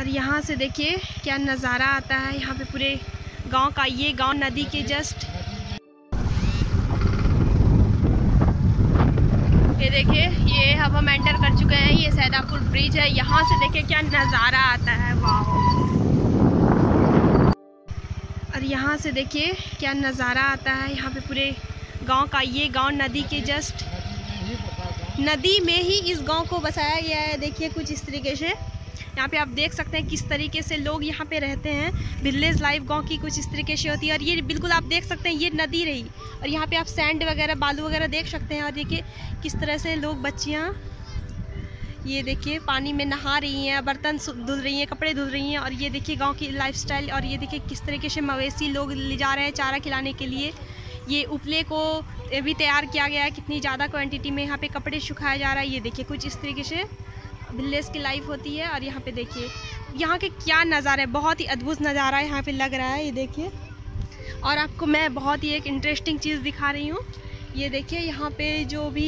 और यहाँ से देखिए क्या नज़ारा आता है यहाँ पे पूरे गांव का। ये गांव नदी के जस्ट, ये देखिए ये अब हम एंटर कर चुके हैं। ये सैदापुर ब्रिज है। यहाँ से देखिए क्या नज़ारा आता है, वाह। और यहाँ से देखिए क्या नज़ारा आता है यहाँ पे पूरे गांव का। ये गांव नदी के जस्ट, नदी में ही इस गांव को बसाया गया है। देखिए कुछ इस तरीके से यहाँ पे आप देख सकते हैं किस तरीके से लोग यहाँ पे रहते हैं। विलेज लाइफ गांव की कुछ इस तरीके से होती है। और ये बिल्कुल आप देख सकते हैं ये नदी रही, और यहाँ पे आप सैंड वगैरह बालू वगैरह देख सकते हैं। और देखिए किस तरह से लोग, बच्चियाँ ये देखिए पानी में नहा रही हैं, बर्तन धुल रही हैं, कपड़े धुल रही हैं। और ये देखिए गाँव की लाइफस्टाइल। और ये देखिए किस तरीके से मवेशी लोग ले जा रहे हैं चारा खिलाने के लिए। ये उपले को भी तैयार किया गया है, कितनी ज़्यादा क्वांटिटी में यहाँ पे कपड़े सुखाया जा रहा है। ये देखिए कुछ इस तरीके से विलेज की लाइफ होती है। और यहाँ पे देखिए यहाँ के क्या नज़ारा है, बहुत ही अद्भुत नज़ारा यहाँ पे लग रहा है। ये देखिए, और आपको मैं बहुत ही एक इंटरेस्टिंग चीज़ दिखा रही हूँ। ये देखिए यहाँ पे जो भी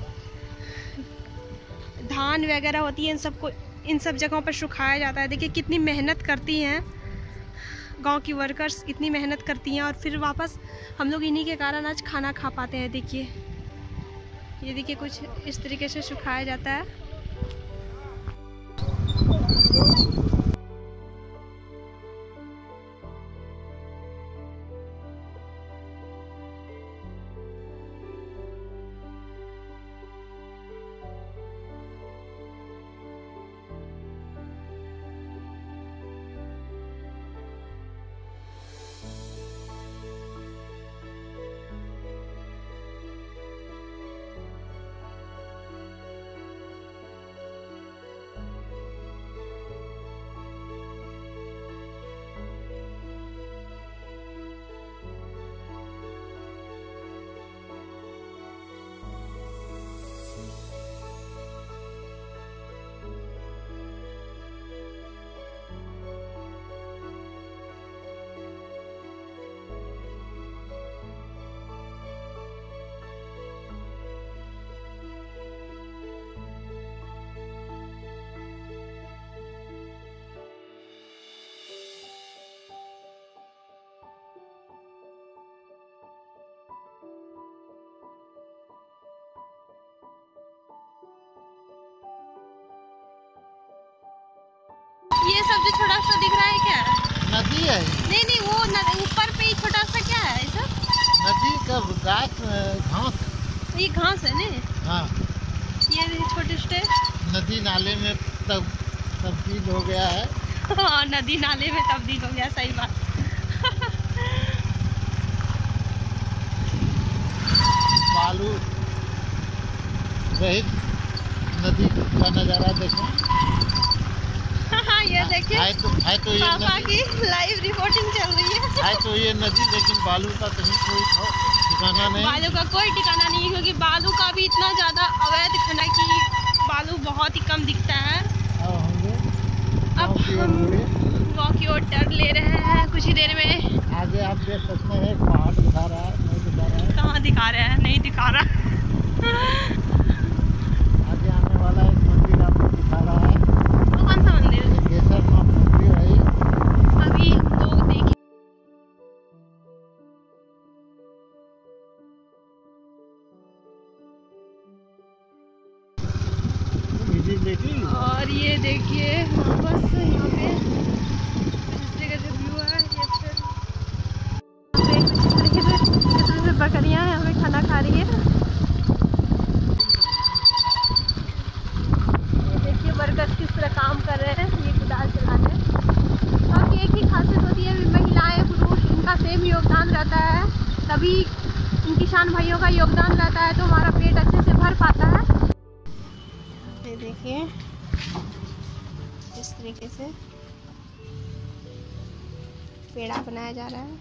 धान वगैरह होती है इन सब जगहों पर सुखाया जाता है। देखिए कितनी मेहनत करती हैं गांव की वर्कर्स, इतनी मेहनत करती हैं। और फिर वापस हम लोग इन्हीं के कारण आज खाना खा पाते हैं। देखिए ये देखिए कुछ इस तरीके से सुखाया जाता है। ये सब जो छोटा सा दिख रहा है क्या नदी है? नहीं नहीं, वो ऊपर पे ही छोटा सा क्या है ऐसा? नदी का घास, ये घास है नहीं? हाँ, ये छोटे छोटे नदी नाले में तब्दील हो गया है। हाँ, नदी नाले में तब्दील हो गया, सही बात। बालू रहित नदी का नज़ारा देखें। हाँ, ये देखिए है तो ये पापा की लाइव रिपोर्टिंग चल रही है। तो ये नदी, लेकिन बालू का कहीं कोई ठिकाना नहीं। बालू का कोई ठिकाना नहीं है, क्योंकि बालू का भी इतना ज़्यादा अवैध खनन की बालू बहुत ही कम दिखता है। अब हम गाँव की ओर टर्न ले रहे हैं। कुछ ही देर में आगे आप देख सकते हैं पहाड़ दिखा रहा है, नहीं दिखा रहा है? कहाँ दिखा रहा है? नहीं दिखा रहा। आगे आने वाला एक मंदिर आपको दिखा रहा है। वो कौन सा मंदिर है? केसरनाथ मंदिर है। अभी हम लोग देखें। और ये देखिए वापस यहाँ पे इस जगह जो व्यू है, ये बकरियाँ यहाँ पे खाना खा रही है। ये देखिए वर्कर्स किस तरह काम कर रहे हैं, ये कुदाल चला रहे हैं। और एक ही खासियत होती है, महिलाएं पुरुष इनका सेम योगदान रहता है, तभी इन किसान भाइयों का योगदान रहता है तो हमारा पेट अच्छे से भर पाता है। ये देखिए इस तरीके से पेड़ा बनाया जा रहा है।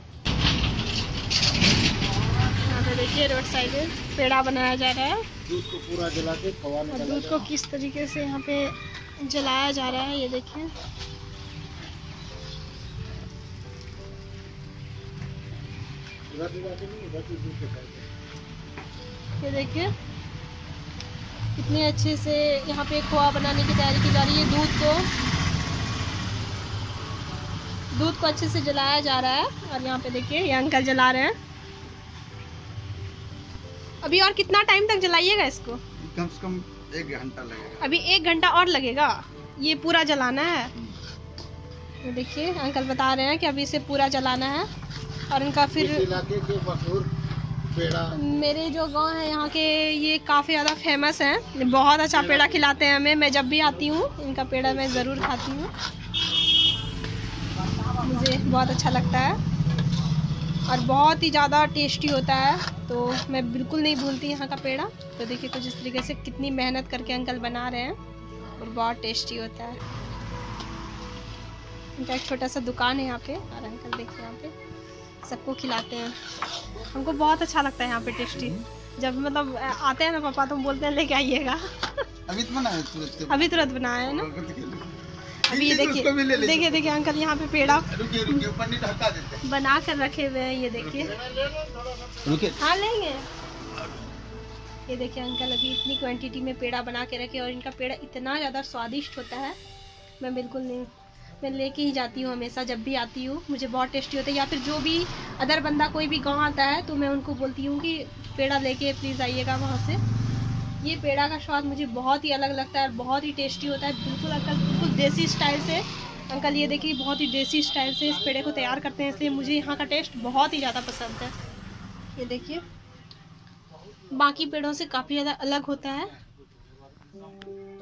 यहाँ पे देखिए रोड साइड में पेड़ा बनाया जा रहा है। दूध को पूरा जला के खवा निकाला दूध को किस तरीके से यहाँ पे जलाया जा रहा है, ये देखिए। ये देखिए कितने अच्छे से यहाँ पे खोआ बनाने की तैयारी की जा रही है। दूध को दूध को अच्छे से जलाया जा रहा है और यहाँ पे देखिए ये अंकल जला रहे हैं। अभी और कितना टाइम तक जलाइएगा इसको? कम से कम 1 घंटा लगेगा। अभी 1 घंटा और लगेगा, ये पूरा जलाना है। ये देखिए अंकल बता रहे हैं कि अभी इसे पूरा जलाना है और इनका फिर इलाके के मशहूर पेड़ा, मेरे जो गांव है यहाँ के ये काफ़ी ज़्यादा फेमस हैं, बहुत अच्छा पेड़ा खिलाते हैं हमें। मैं जब भी आती हूँ इनका पेड़ा मैं ज़रूर खाती हूँ, मुझे बहुत अच्छा लगता है और बहुत ही ज़्यादा टेस्टी होता है, तो मैं बिल्कुल नहीं भूलती यहाँ का पेड़ा। तो देखिए कुछ इस तरीके से कितनी मेहनत करके अंकल बना रहे हैं और बहुत टेस्टी होता है। इनका एक छोटा सा दुकान है यहाँ पे और अंकल देखिए यहाँ पे सबको खिलाते हैं। हमको बहुत अच्छा लगता है यहाँ पे टेस्टी। जब मतलब आते हैं ना पापा तो बोलते हैं लेके आइएगा। अभी तो बनाया तुरंत, अभी तुरंत बनाया है ना। अभी ये देखिए देखिए अंकल यहाँ पे पेड़ा बना कर रखे हुए हैं, ये देखिए। हाँ लेंगे। ये देखिए अंकल अभी इतनी क्वांटिटी में पेड़ा बना के रखे और इनका पेड़ा इतना ज़्यादा स्वादिष्ट होता है, मैं बिल्कुल नहीं, मैं लेके ही जाती हूँ हमेशा जब भी आती हूँ। मुझे बहुत टेस्टी होता है, या फिर जो भी अदर बंदा कोई भी गांव आता है तो मैं उनको बोलती हूँ कि पेड़ा लेके प्लीज़ आइएगा वहाँ से। ये पेड़ा का स्वाद मुझे बहुत ही अलग लगता है और बहुत ही टेस्टी होता है। बिल्कुल अंकल बिल्कुल देसी स्टाइल से, अंकल ये देखिए बहुत ही देसी स्टाइल से इस पेड़े को तैयार करते हैं, इसलिए मुझे यहाँ का टेस्ट बहुत ही ज़्यादा पसंद है। ये देखिए बाकी पेड़ों से काफ़ी ज़्यादा अलग होता है।